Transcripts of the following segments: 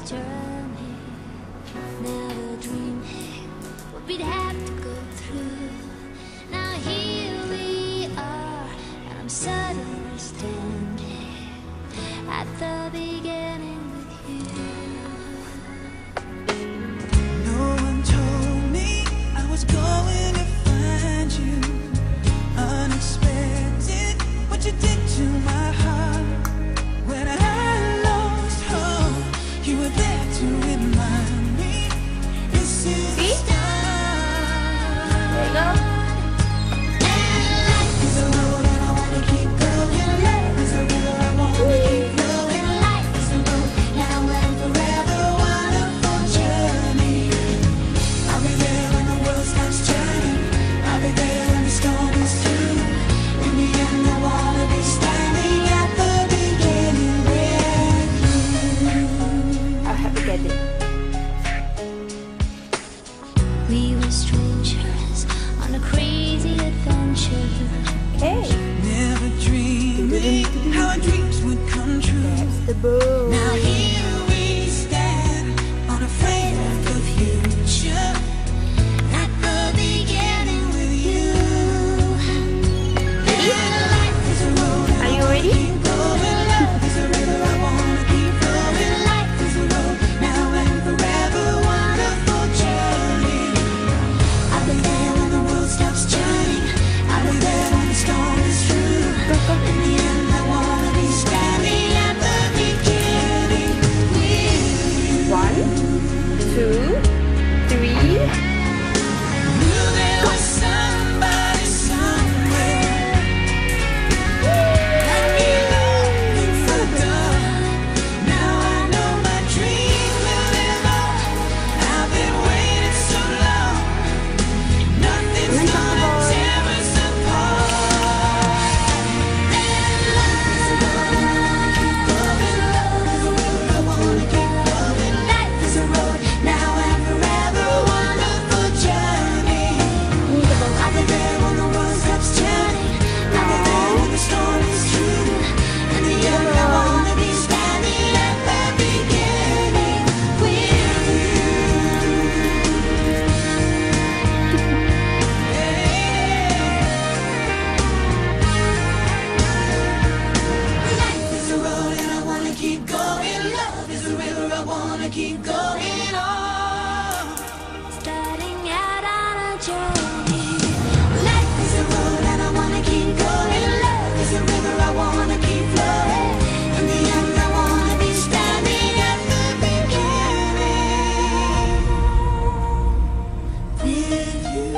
journey. Never dreaming what we'd have to go through. Now here we are, and I'm suddenly standing at the beginning with you. No one told me I was going to find you. Unexpected, what you did to my heart. When I lost hope, you were there to remind me this is the start. There you go. Life is a road and I wanna keep going. Life is a river I wanna keep flowing. Life is a road now and forever, wonderful journey. I'll be there when the world stops turning. I'll be there when the storm is through. In the end, I wanna be standing at the beginning with you. I'll have to get it. We were strangers on a crazy adventure. Okay. Never dreaming how our dreams would come true. That's the bow. Now here we stand, unafraid of the future. At the beginning with you. Life is a road Are you ready? keep going. Love is a river I wanna keep flowing. Life is a road now and forever, wonderful journey. I'll be there when the world stops turning. I'll be there when the storm is through. In the end, I wanna be standing at the beginning with you. 1, 2, 3. Knew there was somebody somewhere. I'd be looking for love. Now I know my dream will live on. I've been waiting so long. Nothing's gonna tear us apart. Life is a road and I wanna keep going. Love is a river I wanna keep flowing. Life is a road now and forever, wonderful journey. I'll be there when the world stops turning. I'll be there when the storm is through. In the end, I wanna be standing at the beginning with you. Life is a road and I wanna keep going. Love is a river I wanna keep going on. Starting out on a journey. Life is a road and I wanna keep going. Love is a river I wanna keep flowing. In the end, I wanna be standing at the beginning with you.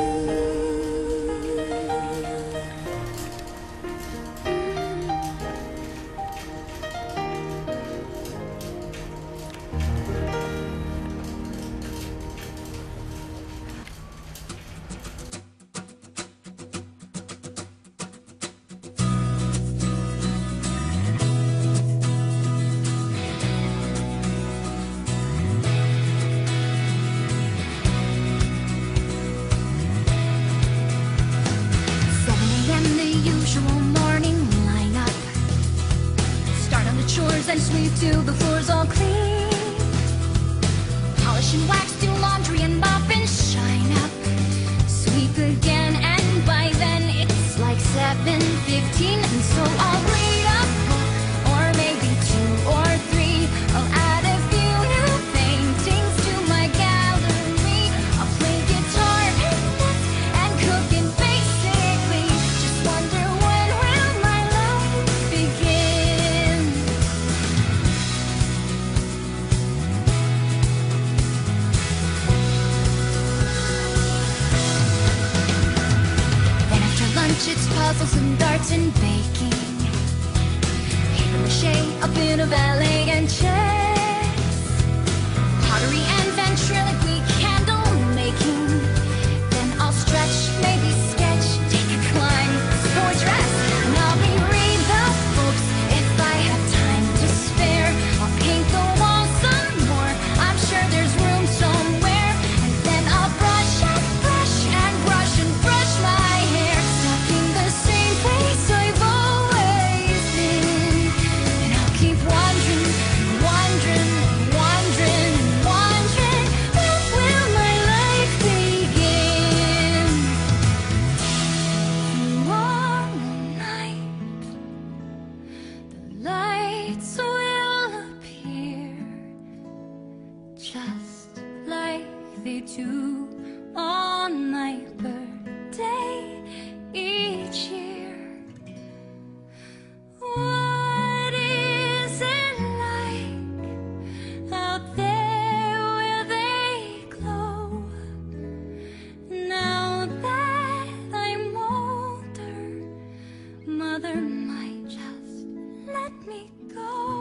The usual morning lineup. Start on the chores and sweep till the floor's all clean. Polish and wax, do laundry and mop and shine up. Sweep again, and by then it's like 7:15, and so I'll read a book, or maybe 2 or 3. I'll add a few new paintings to my gallery. I'll play guitar and knit and cook, and basically just wonder when will my life begin. Then after lunch it's puzzles and darts and baking. Paper mache, a bit of ballet and chess. Pottery and ventriloquy, candle making. Then I'll stretch, maybe sketch, take a climb, go dress. And I'll reread the books if I have time to spare. I'll paint the walls some more, I'm sure there's room somewhere. And then I'll brush and brush and brush and brush my hair, stuck in the same place I've always been. And I'll keep wandering, wandering, wandering. mother might just let me go.